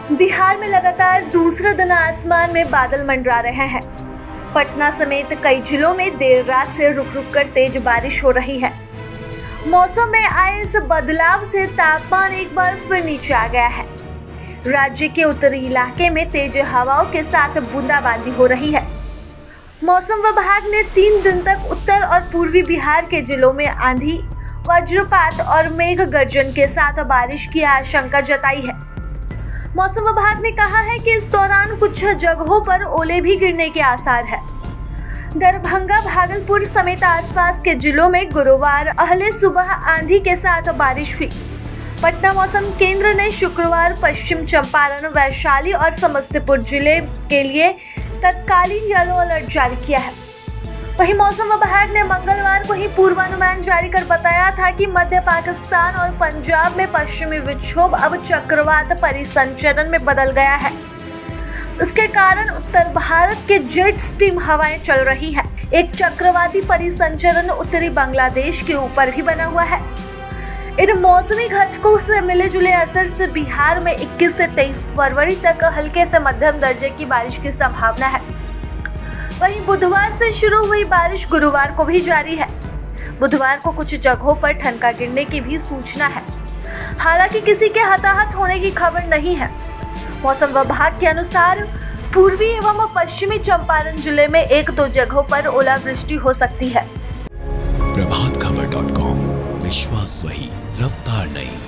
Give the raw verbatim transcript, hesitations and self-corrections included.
बिहार में लगातार दूसरे दिन आसमान में बादल मंडरा रहे हैं। पटना समेत कई जिलों में देर रात से रुक रुक कर तेज बारिश हो रही है। मौसम में आए इस बदलाव से तापमान एक बार फिर नीचे आ गया है। राज्य के उत्तरी इलाके में तेज हवाओं के साथ बूंदाबांदी हो रही है। मौसम विभाग ने तीन दिन तक उत्तर और पूर्वी बिहार के जिलों में आंधी, वज्रपात और मेघ गर्जन के साथ बारिश की आशंका जताई है। मौसम विभाग ने कहा है कि इस दौरान कुछ जगहों पर ओले भी गिरने के आसार है। दरभंगा, भागलपुर समेत आसपास के जिलों में गुरुवार अहले सुबह आंधी के साथ बारिश हुई। पटना मौसम केंद्र ने शुक्रवार पश्चिम चंपारण, वैशाली और समस्तीपुर जिले के लिए तत्कालीन येलो अलर्ट जारी किया है। वहीं मौसम विभाग ने मंगलवार को ही पूर्वानुमान जारी कर बताया था कि मध्य पाकिस्तान और पंजाब में पश्चिमी विक्षोभ अब चक्रवात परिसंचरण में बदल गया है। इसके कारण उत्तर भारत के जेट स्टीम हवाएं चल रही हैं। एक चक्रवाती परिसंचरण उत्तरी बांग्लादेश के ऊपर भी बना हुआ है। इन मौसमी घटकों से मिले जुले असर से बिहार में इक्कीस से तेईस फरवरी तक हल्के से मध्यम दर्जे की बारिश की संभावना है। वहीं बुधवार से शुरू हुई बारिश गुरुवार को भी जारी है। बुधवार को कुछ जगहों पर ठनका गिरने की भी सूचना है। हालांकि किसी के हताहत होने की खबर नहीं है। मौसम विभाग के अनुसार पूर्वी एवं पश्चिमी चंपारण जिले में एक दो जगहों पर ओलावृष्टि हो सकती है। प्रभात खबर डॉट कॉम, विश्वास वही, रफ्तार नहीं।